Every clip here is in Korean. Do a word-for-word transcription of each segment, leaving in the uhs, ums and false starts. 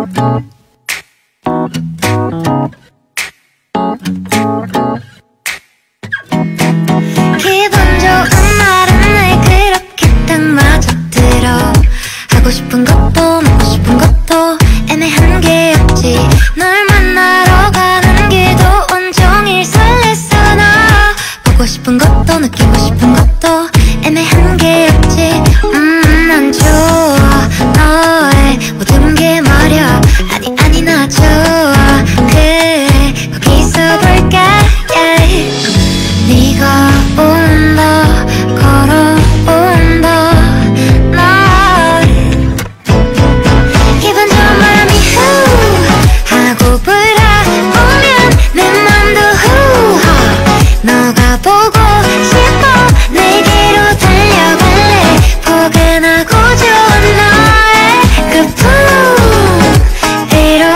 기분 좋은 날은 날 그렇게 딱 맞아들어. 하고 싶은 것도 먹고 싶은 것도 애매한 게 없지. 널 만나러 가는 길도 온종일 설렜어. 나 보고 싶은 것도 느끼고 싶은 것도 애매한 게 없지. 음 난 좋아 너의 모든 게 말야. 아니 아니 나 좋아. 그래 거기서 볼까. yeah. 네가 온다 걸어온다 날 기분 좋은 바람이 후 하고 불어오면 내 맘도 후하. 너가 보고 싶어 내게로 달려갈래. 포근하고 좋은 너의 그 품위로.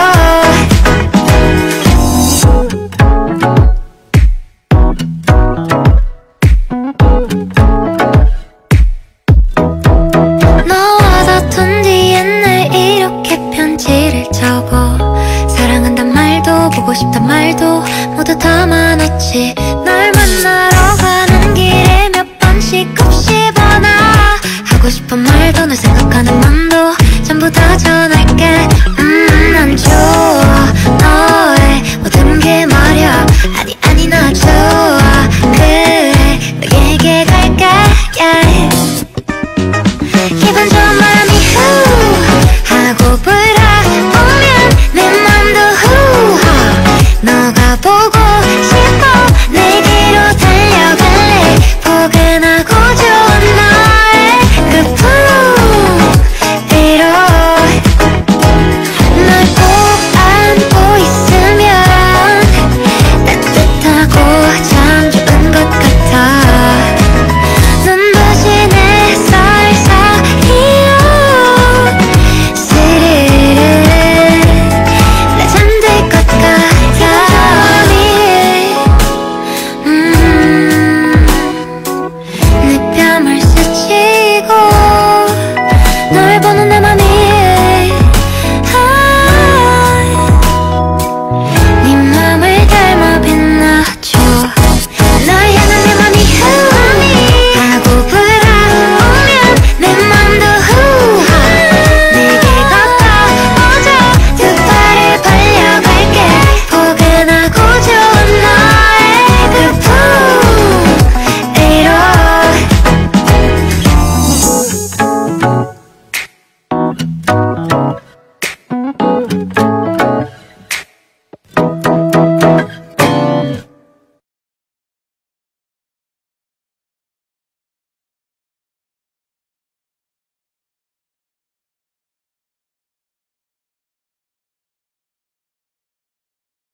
너와 다툰 뒤에 날 이렇게 편지를 적어. 사랑한단 말도 보고 싶단 말도 모두 담아놓지. 널 만나러 가는 길에 몇 번씩 곱씹어놔. 하고 싶은 말도 널 생각하는 맘도 전부 다 전할게. 음 난 좋아